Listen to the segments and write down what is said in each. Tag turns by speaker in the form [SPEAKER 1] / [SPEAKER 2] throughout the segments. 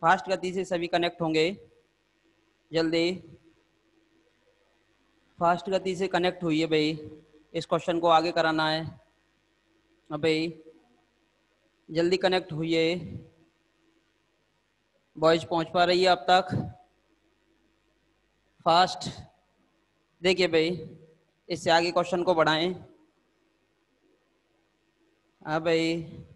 [SPEAKER 1] Fast गति से सभी कनेक्ट होंगे, जल्दी फास्ट गति से कनेक्ट हुई है भाई, इस क्वेश्चन को आगे कराना है। अब भाई जल्दी कनेक्ट हुई है, बॉयज पहुंच पा रही है अब तक फास्ट। देखिए भाई इससे आगे क्वेश्चन को बढ़ाएं। हाँ भाई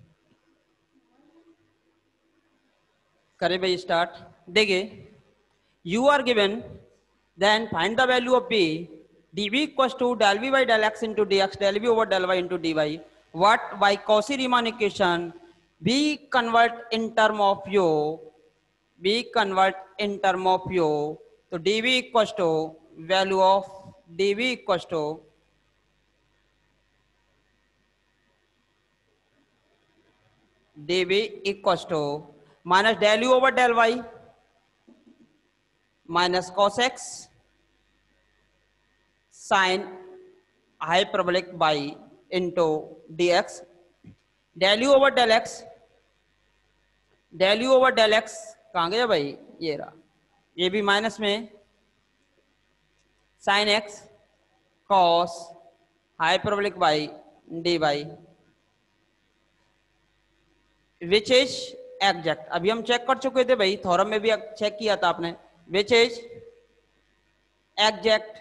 [SPEAKER 1] करें भाई स्टार्ट। देखिए you are given, then find the value of b, dv equals to del v by del x into dx, del v over del y into dy. What by Cauchy-Riemann equation b convert in term of u, b convert in term of u, तो dv equals to value of dv equals to minus del u over del y minus cos x sin hyperbolic by into dx, del u over del x, del u over del x कहाँ गया भाई, ये रहा, ये भी minus में sin x cos hyperbolic by dy which is exact. अभी हम चेक कर चुके थे भाई, थ्योरम में भी चेक किया था आपने, which is exact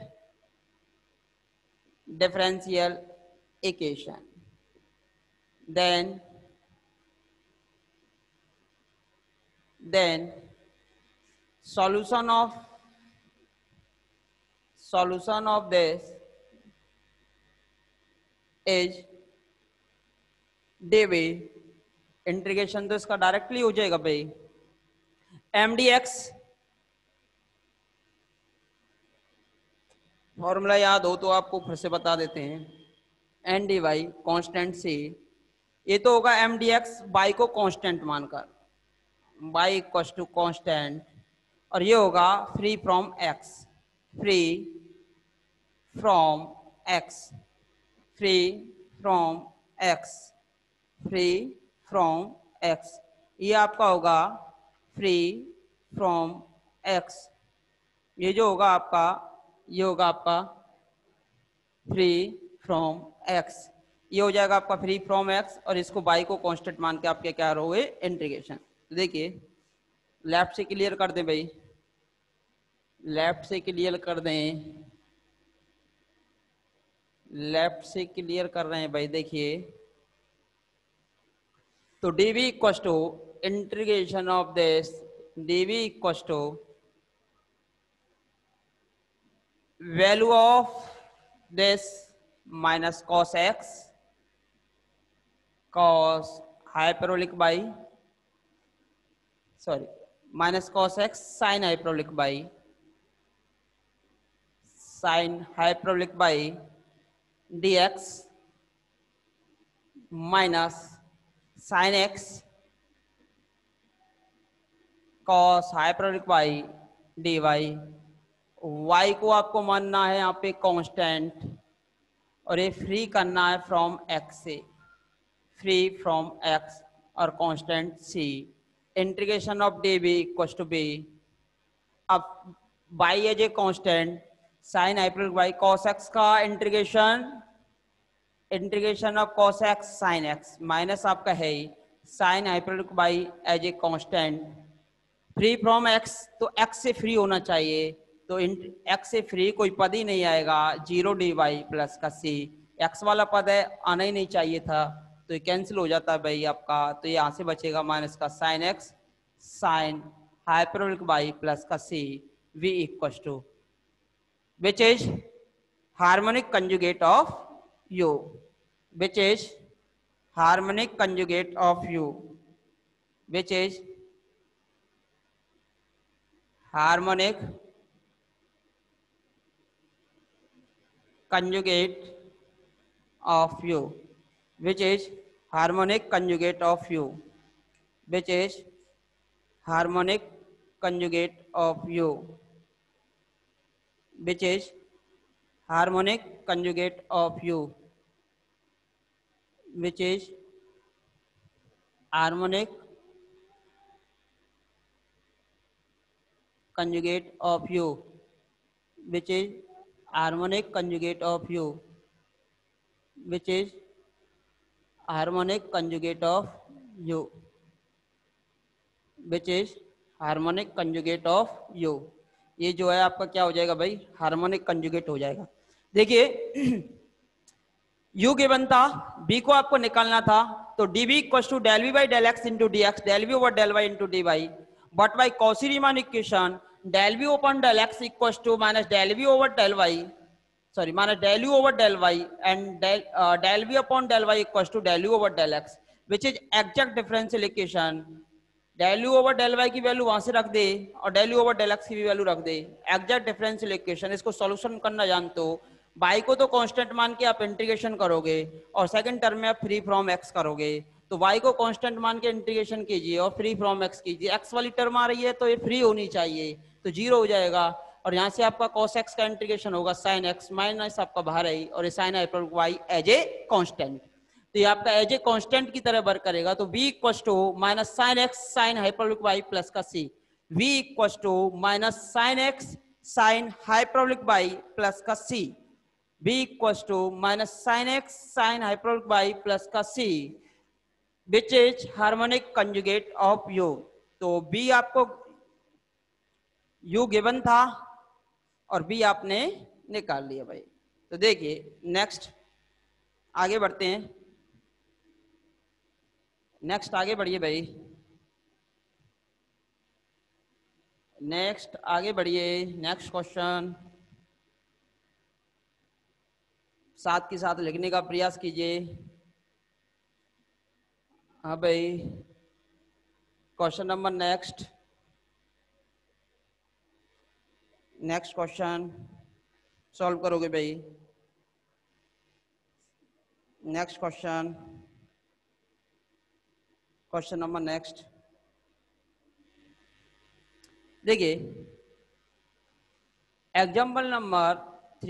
[SPEAKER 1] differential equation, then solution of this is dv, integration तो इसका डायरेक्टली हो जाएगा भाई, mdx फॉर्मूला याद हो तो आपको फिर से बता देते हैं, and d y constant c, ये तो होगा एम डी एक्स बाई को कांस्टेंट मानकर, बाई इक्वल्स टू कांस्टेंट, और ये होगा free from x, free from x, free from x, free from x, ये आपका होगा फ्री फ्रॉम एक्स, ये जो होगा आपका, ये होगा आपका फ्री फ्रॉम एक्स, ये हो जाएगा आपका फ्री फ्रॉम एक्स, और इसको बाई को कांस्टेंट मान के आपके क्या रहोगे इंटीग्रेशन। तो देखिए लेफ्ट से क्लियर कर दें भाई, लेफ्ट से क्लियर कर दें, लेफ्ट से क्लियर कर रहे हैं भाई। देखिए तो dv equals to integration of this, dv equals to value of this minus cos x cos hyperbolic by, sorry, minus cos x sin hyperbolic by, sin hyperbolic by dx minus sin x cos hyperbolic by dy, y को आपको मानना है यहाँ पे constant, और ये free करना है फ्रॉम x से, फ्री फ्रॉम x और constant c, integration of d B equal to v, अब y as a constant sine hyperbolic y cos x का integration, integration of cos x sine x minus आपका है sine hyperbolic y as a constant, free from x, तो x से फ्री होना चाहिए, तो x से फ्री कोई पद ही नहीं आएगा, जीरो डी वाई प्लस का सी, x वाला पद है आना ही नहीं चाहिए था, तो ये कैंसिल हो जाता है भाई आपका, तो यहाँ से बचेगा माइनस का sine x sine hyperbolic by plus का C, v equal to which is harmonic conjugate of u, which is harmonic conjugate of u, which is harmonic conjugate of u, which is harmonic conjugate of u, which is harmonic conjugate of u, which is harmonic conjugate of u, which is harmonic conjugate of u, which is harmonic conjugate of u, which is harmonic conjugate of u, which is harmonic conjugate of u. ये जो है आपका क्या हो जाएगा भाई, harmonic conjugate हो जाएगा। देखिए यू गिवन था, बी को आपको निकालना था, तो d B equal to del v by del x into d x, del v over del y into d y, but by Cauchy Riemann equation del v ओपन del x equal to minus del v over del y, sorry minus del u over del y and del v upon del y equals to del u over del x, which is exact differential equation। del u over del y की value वहां से रख दे और del u over del x की भी value रख दे, exact differential equation. इसको सॉल्यूशन करना जानते हो, y को तो कांस्टेंट मान के आप इंटीग्रेशन करोगे और सेकंड टर्म में आप फ्री फ्रॉम x करोगे, तो y को कांस्टेंट मान के इंटीग्रेशन कीजिए और फ्री फ्रॉम x कीजिए। x वाली टर्म आ रही है तो ये फ्री होनी चाहिए, तो जीरो हो जाएगा, और यहाँ से आपका cos x का इंटीग्रेशन होगा sin x माइनस आपका बाहर आई और ये sin hyperbolic y as a constant, तो ये आपका एज ए कांस्टेंट की तरह वर्क करेगा। तो v equal to minus sin x sin hyperbolic y plus का c, v equal to minus sin x sin hyperbolic y plus का c, v equal to minus sin x sin hyperbolic y plus का c, which is harmonic conjugate of u। तो b आपको u given था और B आपने निकाल लिया भाई। तो देखिए नेक्स्ट आगे बढ़ते हैं, नेक्स्ट आगे बढ़िए भाई, नेक्स्ट आगे बढ़िए, नेक्स्ट क्वेश्चन साथ के साथ लिखने का प्रयास कीजिए। हाँ भाई question number next, next question solve करोगे भाई। Next question, question number next देखिए, example number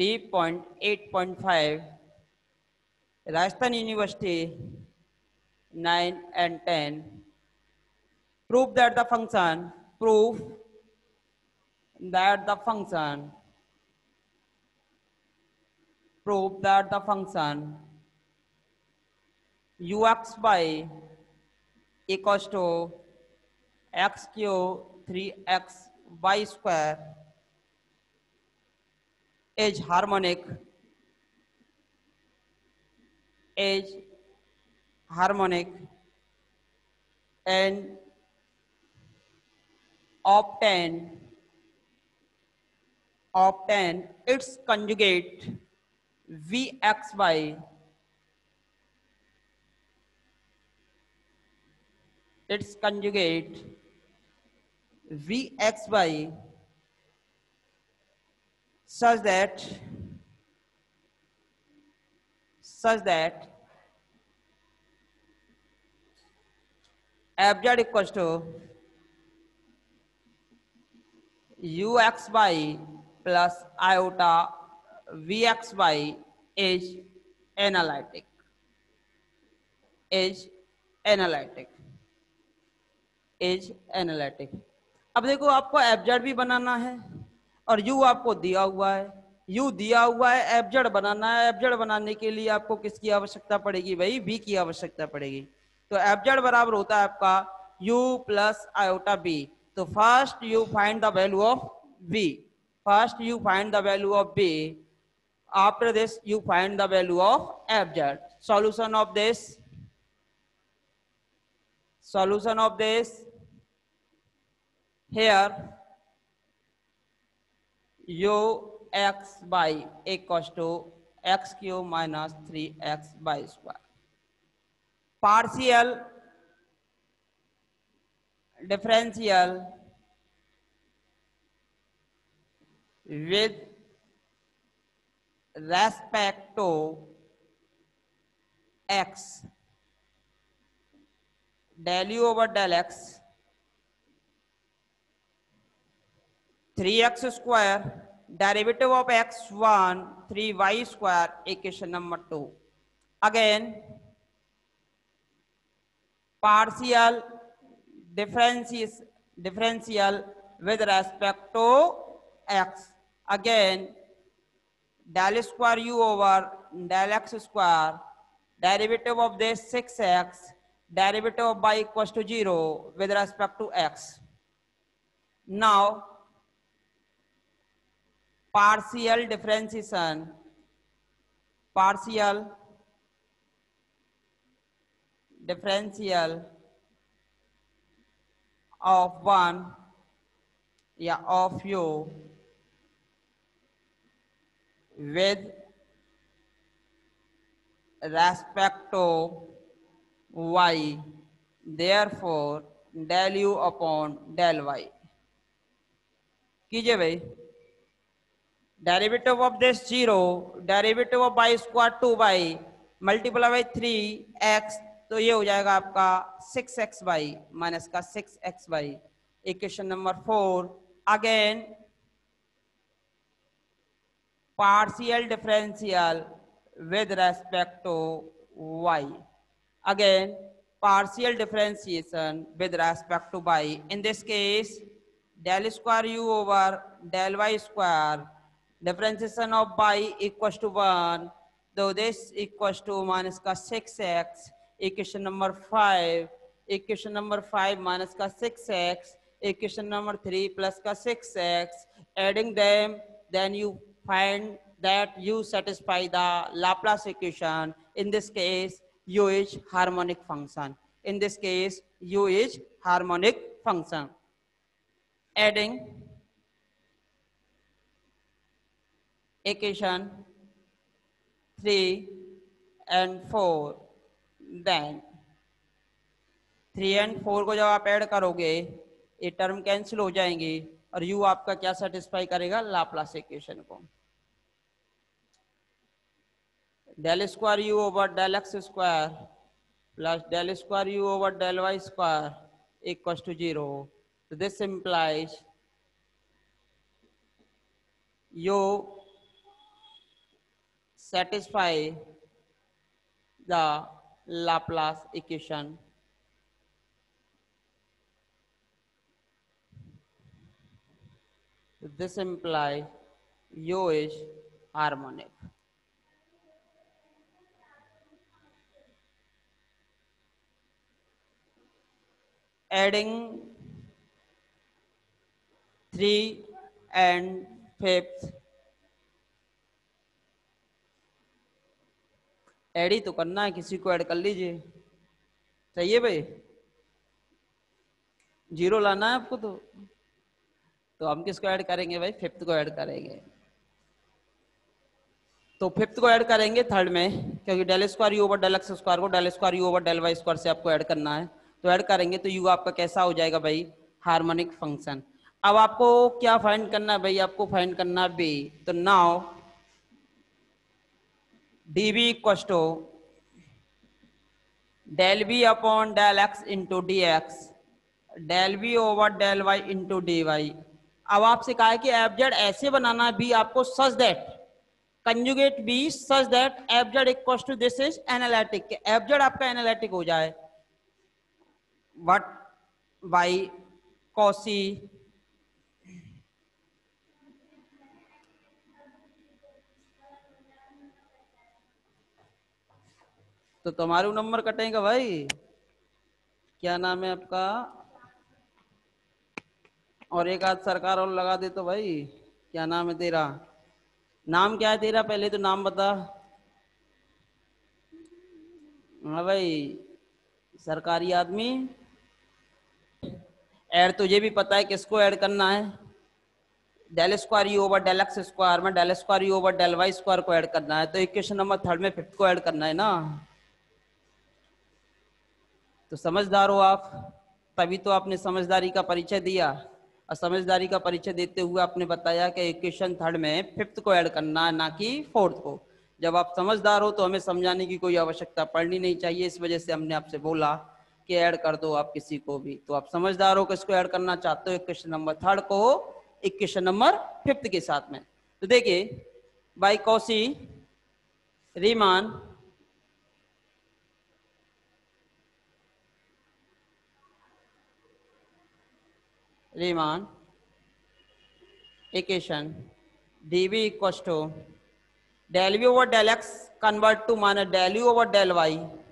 [SPEAKER 1] 3.8.5, Rajasthan university 9 and 10, prove that the function, prove that the function, prove that the function ux by equals to x cube 3x y square is harmonic, is harmonic and obtain its conjugate vxy, its conjugate vxy such that fz equals to uxy plus iota vxy is analytic, is analytic, is analytic। अब देखो आपको FZ भी बनाना है और you आपको दिया हुआ है, यू दिया हुआ है, एफजेड बनाना है। एफजेड बनाने के लिए आपको किसकी आवश्यकता पड़ेगी भाई, बी की आवश्यकता पड़ेगी। तो एफजेड बराबर होता है आपका यू प्लस आयोटा बी। तो first you find the value of v, first you find the value of v, after this you find the value of f z. Solution of this, solution of this, here ux by equals to x cube minus 3x by square, partial differential with respect to x, del u over del x 3x square, derivative of x1 3y square, equation number 2। again partial differential with respect to x. Again, del square u over del x square, derivative of this 6x, derivative of y equals to 0 with respect to x. Now, partial differentiation of one of u with respect to y, therefore del u upon del y. कीजिए भाई, derivative of this 0, derivative of y square 2y multiply by 3x, तो ये हो जाएगा आपका 6xy minus का 6xy. Equation number 4. Again partial differential with respect to y. Again, partial differentiation with respect to y. In this case, del square u over del y square, differentiation of y equals to 1, so this equals to minus का 6x, equation number 5, equation number 5 minus का 6x, equation number 3 plus का 6x, adding them, then you find that u satisfy the Laplace equation. In this case, u is harmonic function. In this case, u is harmonic function. Adding equation 3 and 4, then 3 and 4 को जब आप add करोगे ये term cancel हो जाएंगी और u आपका क्या सेटिस्फाई करेगा? लाप्लास इक्वेशन को. del square u over del x square plus del square u over del y square equals to 0. So this implies u satisfy the Laplace equation. So this implies u is harmonic. Adding 3 and 5th, add ही तो करना है, किसी को add कर लीजिए. चाहिए भाई? 0 लाना है आपको, तो हम किसको ऐड करेंगे भाई? 5th को ऐड करेंगे. तो 5th को ऐड करेंगे 3rd में, क्योंकि del square u over del x square को del square u over del y square से आपको ऐड करना है. तो ऐड करेंगे तो यू आपका कैसा हो जाएगा भाई? Harmonic function. अब आपको क्या फाइंड करना है भाई? आपको फाइंड करना है बी. तो now d B equal to del b upon del x into d x, del b over del y into d y. अब आपसे कहा है कि एफ जेड ऐसे बनाना है बी आपको such that conjugate b such that f Z equal to this is analytic. F z आपका analytic हो जाए. वट वाई कॉसी तो तुम्हारे नंबर कटेगा भाई. क्या नाम है आपका? और एक आध सरकार और लगा दे तो भाई. क्या नाम है तेरा? नाम क्या है तेरा? पहले तो नाम बता. हाँ भाई, सरकारी आदमी. ऐड तुझे भी पता है किसको ऐड करना है? Del square u over del x square में del square u over del y square को ऐड करना है. तो इक्वेशन नंबर 3rd में 5th को ऐड करना है ना. तो समझदार हो आप, तभी तो आपने समझदारी का परिचय दिया. और समझदारी का परिचय देते हुए आपने बताया कि इक्वेशन 3rd में 5th को ऐड करना है, ना कि 4th को. जब आप समझदार हो तो हमें समझाने की कोई आवश्यकता पड़नी नहीं चाहिए. इस वजह से हमने आपसे बोला कि ऐड कर दो आप किसी को भी. तो आप समझदार हो, किसको ऐड करना चाहते हो? इक्वेशन नंबर 3rd को इक्वेशन नंबर 5th के साथ में. तो देखिए, by Cauchy Riemann equation dv equals to del v over del x convert to minus del u over del y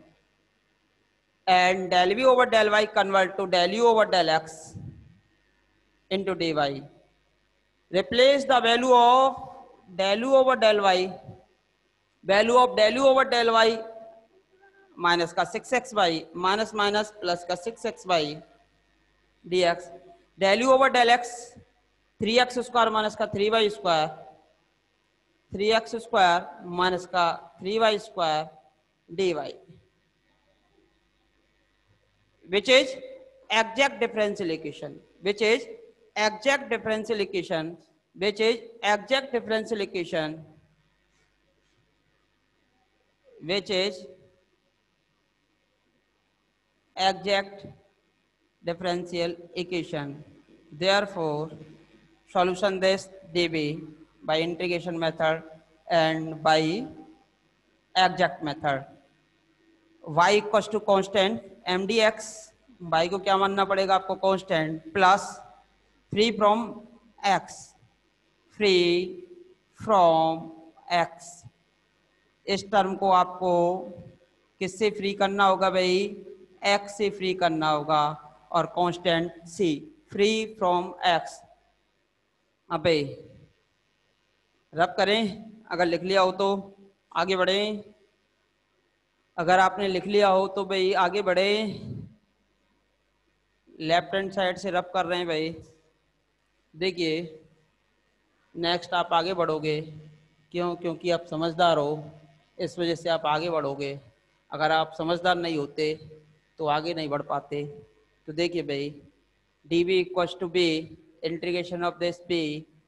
[SPEAKER 1] and del v over del y convert to del u over del x into dy. Replace the value of del u over del y, value of del u over del y minus का 6xy minus minus plus का 6xy dx, del u over del x 3x square minus का 3y square, 3x square minus का 3y square dy, which is exact differential equation, which is exact differential equation, which is exact differential equation, which is exact differential equation. Therefore, solution this dB by integration method and by exact method. Y equals to constant mdx, y को क्या मानना पड़ेगा आपको constant, plus free from x, free from x, इस term को आपको किससे free करना होगा भाई, x से फ्री करना होगा और constant c, free from x. अबे रब करें, अगर लिख लिया हो तो आगे बढ़ें, अगर आपने लिख लिया हो तो भाई आगे बढ़े. लेफ्ट हैंड साइड से रब कर रहे हैं भाई. देखिए नेक्स्ट आप आगे बढ़ोगे, क्यों, क्योंकि आप समझदार हो, इस वजह से आप आगे बढ़ोगे. अगर आप समझदार नहीं होते तो आगे नहीं बढ़ पाते. तो देखिए भाई dv equals to b integration of this b,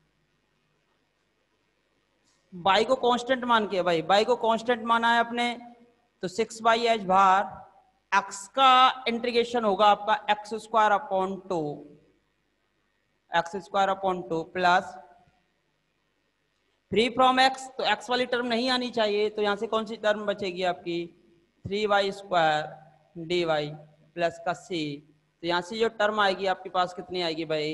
[SPEAKER 1] y को कांस्टेंट मान के, भाई y को कांस्टेंट माना है आपने, तो 6y बाहर, x का इंटीग्रेशन होगा आपका x square upon 2, x square upon 2 plus free from x, तो x वाली टर्म नहीं आनी चाहिए, तो यहां से कौन सी टर्म बचेगी आपकी 3y स्क्वायर dy प्लस का c. तो यहां से जो टर्म आएगी आपके पास कितनी आएगी भाई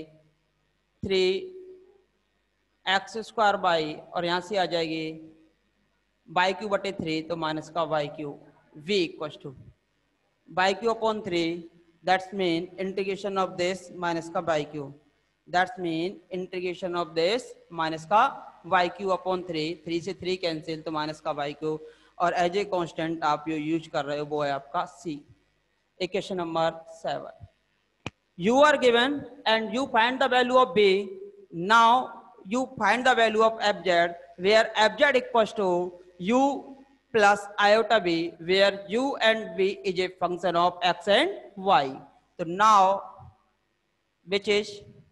[SPEAKER 1] 3x स्क्वायर बाई, और यहां से आ जाएगी बाई क्यू बटे 3, तो माइनस का y cube, v equals to y cube upon 3, that's mean integration of this minus का y cube, that's mean integration of this minus का वाई क्यू अपॉन 3, 3 से 3 कैंसिल, तो माइनस का वाई क्यू, और as a constant आप जो use कर रहे हो वो है आपका c. Equation number 7, you are given and you find the value of b. Now you find the value of fz, where fz equals to u plus iota b, where u and b is a function of x and y. So now which is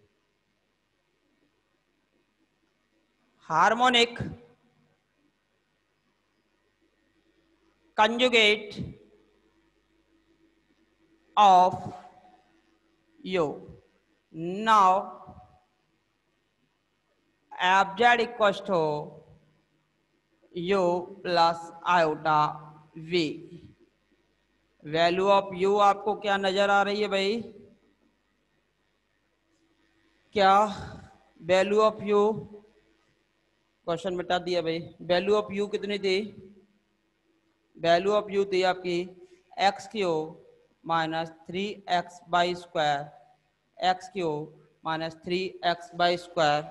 [SPEAKER 1] harmonic conjugate of u. Now fz equals to u plus iota v. Value of u आपको क्या नजर आ रही है भाई, क्या value of u, question मिटा दिया भाई. वैल्यू ऑफ u कितनी थी, वैल्यू ऑफ u थी आपकी x cube minus 3x y square, x cube minus 3x y square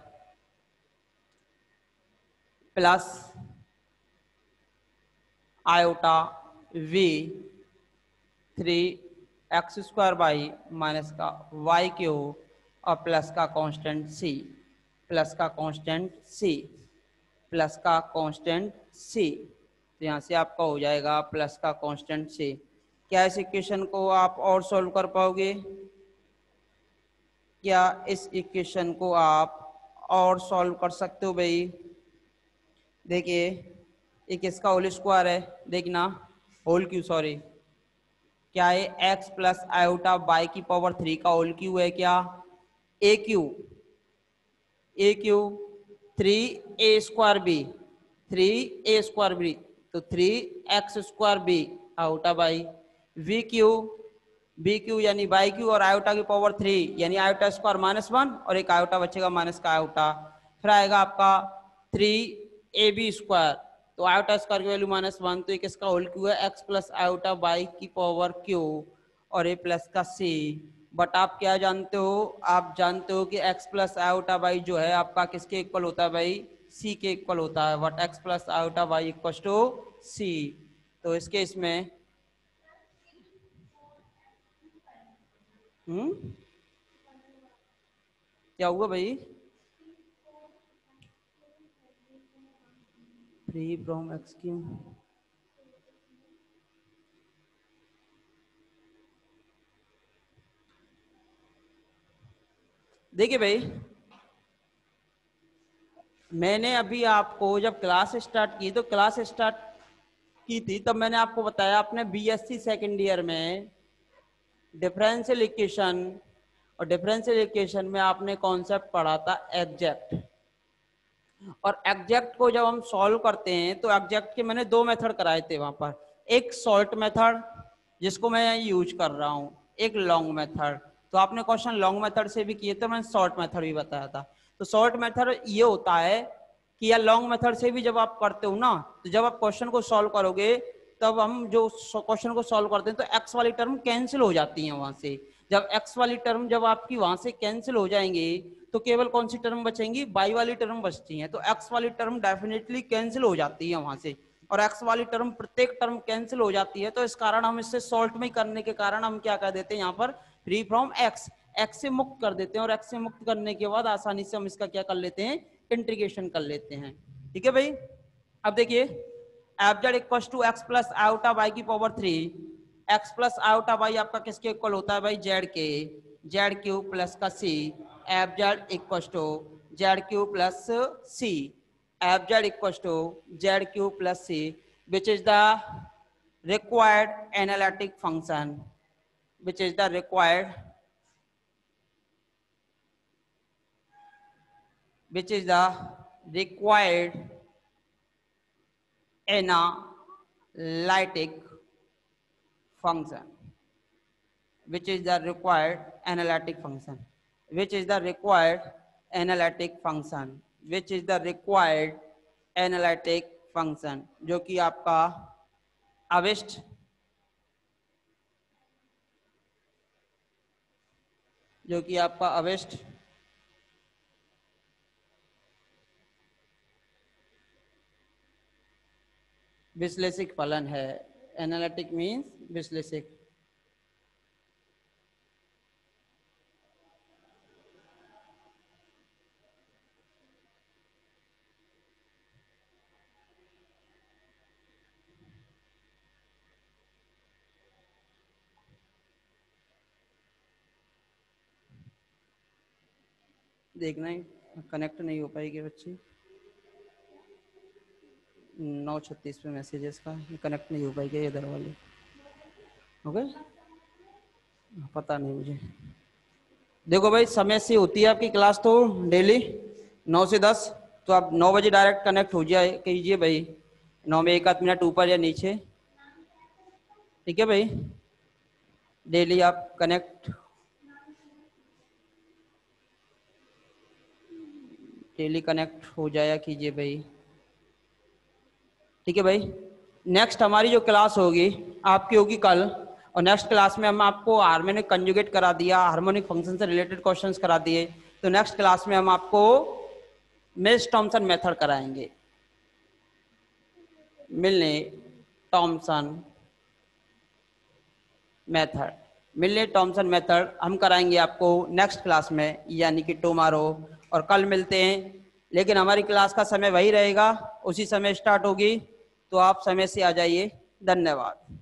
[SPEAKER 1] plus iota v 3x square y minus का वाई क्यूब और plus का कांस्टेंट c, प्लस का constant c, plus का constant c. तो यहाँ से आपका हो जाएगा प्लस का कांस्टेंट c. क्या इस इक्वेशन को आप और सॉल्व कर पाओगे, क्या इस इक्वेशन को आप और सॉल्व कर सकते हो भाई. देखिए ये किसका होल स्क्वायर है, देखना होल क्यू, सॉरी क्या है x प्लस आयोटा बाई की पावर 3 का होल क्यू है, क्या a cube, a cube 3a square b, 3a square b, तो 3x square b iota y b cube, b cube यानी बाई क्यू और iota की पावर 3 यानी आयोटा स्क्वायर -1 और एक आयोटा बचेगा माइनस का आयोटा, फिर आएगा आपका 3ab², तो आयोटा स्क्वायर की वैल्यू -1, तो ये किसका होल क्यू है, x प्लस आयोटा बाई की पावर क्यू और a प्लस का c। बट आप क्या जानते हो, आप जानते हो कि x प्लस आयोटा बाई जो है आपका किसके इक्वल होता है भाई, c के इक्वल होता है। But x plus iota y equal to c, तो इसके इसमें क्या हुआ भाई, फ्री फ्रॉम एक्स क्यू, देखिए भाई मैंने अभी आपको जब क्लास स्टार्ट की, तो क्लास स्टार्ट की थी तब मैंने आपको बताया अपने बीएससी सेकेंड ईयर में डिफरेंशियल इक्वेशन, और डिफरेंशियल इक्वेशन में आपने कॉन्सेप्ट पढ़ा था एग्जैक्ट। और एग्जैक्ट को जब हम सॉल्व करते हैं तो एग्जैक्ट के मैंने 2 मेथड कराए थे वहां पर, एक सॉल्ट मेथड जिसको मैं यूज कर रहा हूँ, एक लॉन्ग मेथड। तो आपने क्वेश्चन लॉन्ग मेथड से भी किए थे, मैंने शॉर्ट मेथड भी बताया था। तो शॉर्ट मेथड ये होता है कि या लॉन्ग मेथड से भी जब आप करते हो ना, तो जब आप क्वेश्चन को सॉल्व करोगे तब हम जो क्वेश्चन को सॉल्व करते हैं तो एक्स वाली टर्म कैंसिल हो जाती है वहां से। जब एक्स वाली टर्म जब आपकी वहां से कैंसिल हो जाएंगे तो केवल कौन सी टर्म बचेंगी, बाई वाली टर्म बचती है। तो एक्स वाली टर्म डेफिनेटली कैंसिल हो जाती है वहां से, और एक्स वाली टर्म प्रत्येक टर्म कैंसिल हो जाती है। तो इस कारण हम इससे सॉल्ट में करने के कारण हम क्या कर देते हैं यहाँ पर, फ्री फ्रॉम एक्स, एक्स से मुक्त कर देते हैं। और एक्स से मुक्त करने के बाद आसानी से हम इसका क्या कर लेते हैं, इंटीग्रेशन कर लेते हैं। ठीक है भाई, अब देखिए f Z equal to x plus iota y की power 3, x plus iota y आपका किसके इक्वल होता है भाई, जेड के, जेड क्यूब प्लस का C, F Z equal to Z cube plus C, F Z equal to Z cube plus C, which is the required analytic function, which is the required, which is the required analytic function, which is the required analytic function, which is the required analytic function, which is the required analytic function, जो कि आपका अविष्ट जो कि आपका अविष्ट विश्लेषिक फलन है। Analytic means विश्लेषिक। देखना ही कनेक्ट नहीं हो पाएगी बच्ची, 9:36 पे मैसेजेस का कनेक्ट नहीं हो पाएगी इधर वाले, ओके पता नहीं मुझे। देखो भाई समय से होती है आपकी क्लास तो डेली 9 से 10, तो आप 9 बजे डायरेक्ट कनेक्ट हो जाए कीजिए भाई, 9 में 1 आध मिनट ऊपर या नीचे। ठीक है भाई, डेली आप कनेक्ट, डेली कनेक्ट हो जाया कीजिए भाई। ठीक है भाई, नेक्स्ट हमारी जो क्लास होगी आपकी होगी कल, और नेक्स्ट क्लास में हम आपको हार्मोनिक कंजुगेट करा दिया, हार्मोनिक फंक्शन से रिलेटेड क्वेश्चंस करा दिए। तो नेक्स्ट क्लास में हम आपको मिल्स थॉमसन मेथड कराएंगे, Milne Thomson method, Milne Thomson method हम कराएंगे आपको नेक्स्ट क्लास में, यानी कि टुमारो। और कल मिलते हैं, लेकिन हमारी क्लास का समय वही रहेगा, उसी समय स्टार्ट होगी, तो आप समय से आ जाइए। धन्यवाद।